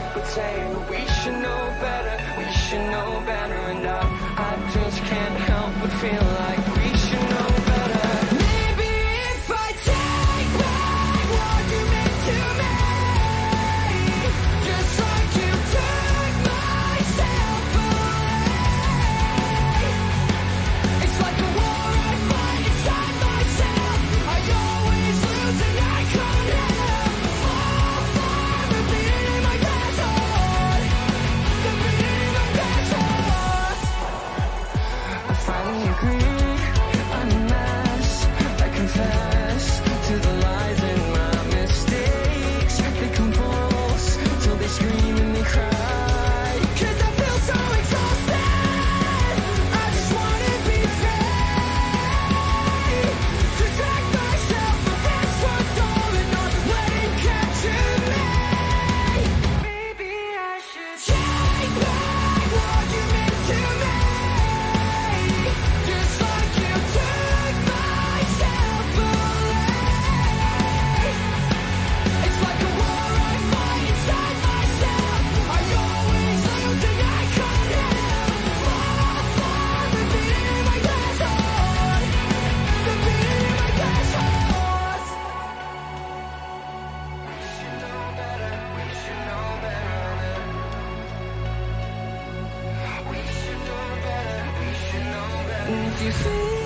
would say, but we should know better, we should know better. And I just can't help but feel like we should know better. Maybe if I take back what you meant to me, just like you took myself away. It's like a war I fight inside myself. I always lose and I can't help but fall for the beating in my past heart, the beating in my past heart. I finally agree, I'm a mess. I confess to the lies and my mistakes. They convulse till they scream and they cry. 'Cause I feel so exhausted. I just wanna be free. Protect myself from this one's all and not let it capture me. Maybe I should take back what you meant to me, just like you took myself away. It's like a war I fight inside myself. I always lose and I can't help but fall for the beating in my past heart, the beating in my past heart. We should know better, we should know better. We should know better, we should know better. If you feel